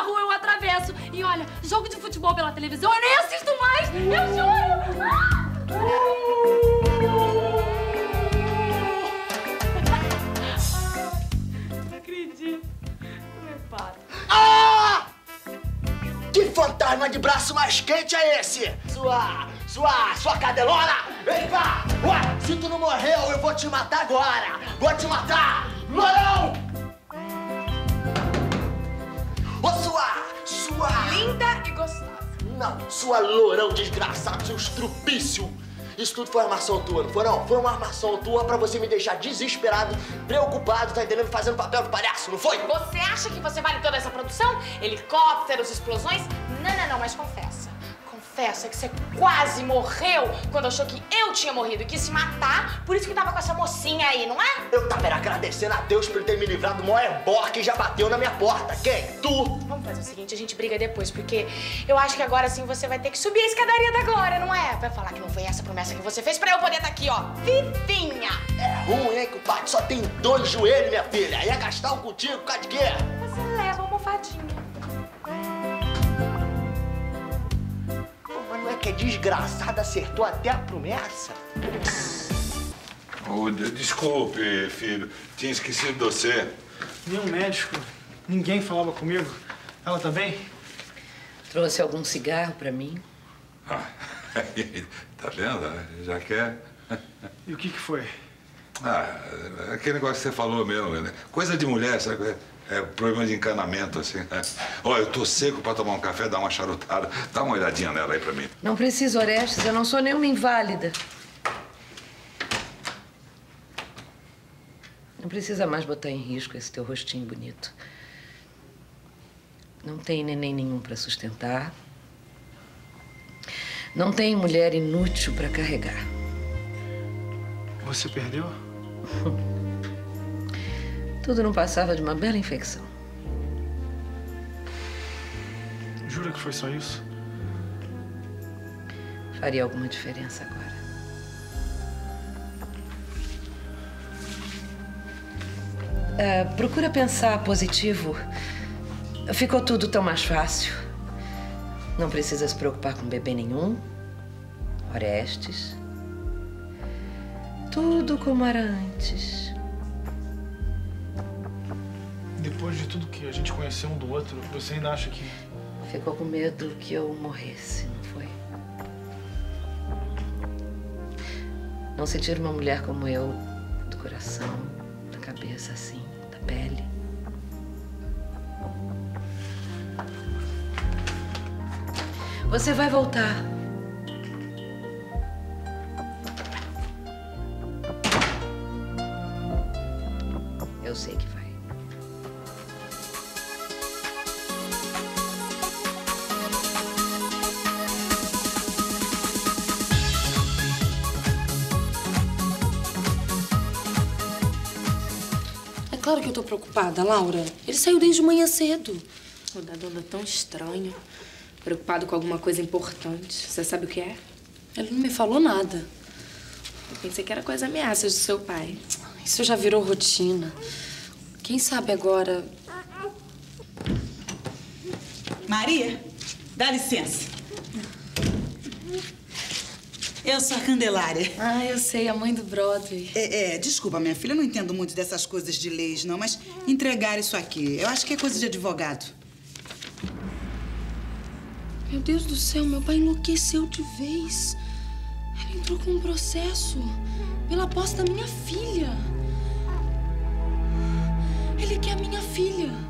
rua eu atravesso. E olha, jogo de futebol pela televisão eu nem assisto mais, eu juro! Não acredito. Não é pato. Ah! Que fantasma de braço mais quente é esse? Sua cadelona! Vem cá! Ué, se tu não morreu, eu vou te matar agora! Vou te matar! Lourão! Ô, sua... Linda e gostosa. Não, sua lourão desgraçado, seu estrupício! Isso tudo foi armação tua, não foi não? Foi uma armação tua pra você me deixar desesperado, preocupado, tá entendendo? Fazendo papel de palhaço, não foi? Você acha que você vale toda essa produção? Helicópteros, explosões? Não, mas confessa. Confessa que você quase morreu quando achou que eu tinha morrido e quis se matar, por isso que tava com essa mocinha aí, não é? Eu tava agradecendo a Deus por ele ter me livrado do maior ebó que já bateu na minha porta. Quem? Tu? Vamos fazer o seguinte, a gente briga depois, porque eu acho que agora sim você vai ter que subir a escadaria da glória, não é? Vai falar que não foi essa promessa que você fez pra eu poder estar aqui, ó, vivinha. É ruim, hein, que o parque só tem 2 joelhos, minha filha. Ia gastar um contigo, por causa de quê? Você leva uma almofadinha. Mas não é que a desgraçada acertou até a promessa? Oh, desculpe, filho. Tinha esquecido de você. Nenhum médico, ninguém falava comigo. Ela tá bem? Trouxe algum cigarro pra mim? Ah, tá vendo? Já quer. E o que foi? Ah, aquele negócio que você falou mesmo, né? Coisa de mulher, sabe? É problema de encanamento, assim. Olha, eu tô seco pra tomar um café, dar uma charutada. Dá uma olhadinha nela aí pra mim. Não precisa, Orestes. Eu não sou nenhuma inválida. Não precisa mais botar em risco esse teu rostinho bonito. Não tem neném nenhum pra sustentar. Não tem mulher inútil pra carregar. Você perdeu? Tudo não passava de uma bela infecção. Jura que foi só isso? Faria alguma diferença agora. Procura pensar positivo. Ficou tudo tão mais fácil. Não precisa se preocupar com bebê nenhum. Orestes. Tudo como era antes. Depois de tudo que a gente conheceu um do outro, você ainda acha que... Ficou com medo que eu morresse, não foi? Não se tira uma mulher como eu do coração, da cabeça assim, da pele. Você vai voltar. Eu sei que vai. É claro que eu tô preocupada, Laura. Ele saiu desde manhã cedo. O Dado anda tão estranho. Preocupado com alguma coisa importante. Você sabe o que é? Ele não me falou nada. Eu pensei que era com as ameaças do seu pai. Isso já virou rotina. Quem sabe agora... Maria, dá licença. Eu sou a Candelária. Ah, eu sei, a mãe do Broadway. Desculpa, minha filha, eu não entendo muito dessas coisas de leis, não, mas entregar isso aqui, eu acho que é coisa de advogado. Meu Deus do céu, meu pai enlouqueceu de vez. Ele entrou com um processo pela posse da minha filha. Ele quer a minha filha.